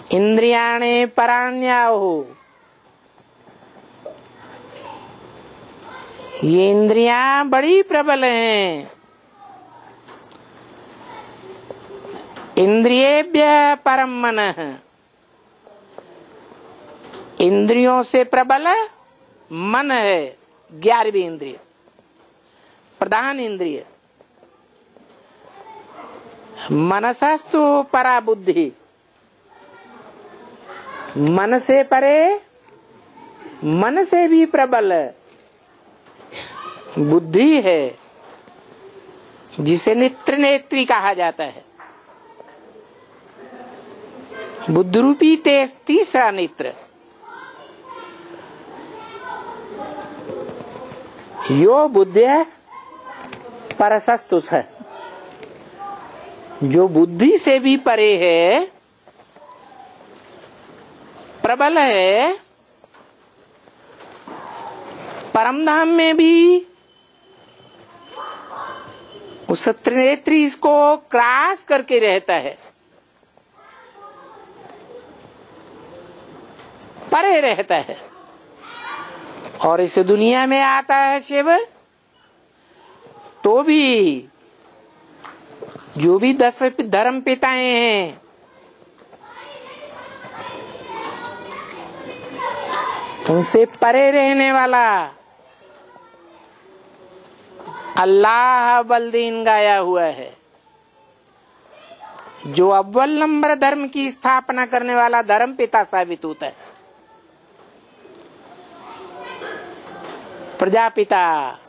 इंद्रियाणे पराण्याहुः। ये इंद्रियां बड़ी प्रबल हैं। इंद्रियेभ्यः परम मनः। इंद्रियों से प्रबल मन है। 11वीं इंद्रिय, प्रधान इंद्रिय। मनसस्तु परा बुद्धि। मन से परे, मन से भी प्रबल बुद्धि है, जिसे नेत्र नेत्री कहा जाता है। बुद्ध रूपी तेज तीसरा नेत्र। यो बुद्धिः परसस्तुष, जो बुद्धि से भी परे है, प्रबल है, परम धाम में भी उस त्रिनेत्री इसको क्रॉस करके रहता है, परे रहता है। और इस दुनिया में आता है शिव, तो भी जो भी 10 धर्म पिताएं हैं, उनसे परे रहने वाला अल्लाह बलदीन गाया हुआ है, जो अव्वल नंबर धर्म की स्थापना करने वाला धर्म पिता साबित होता है। प्रजापिता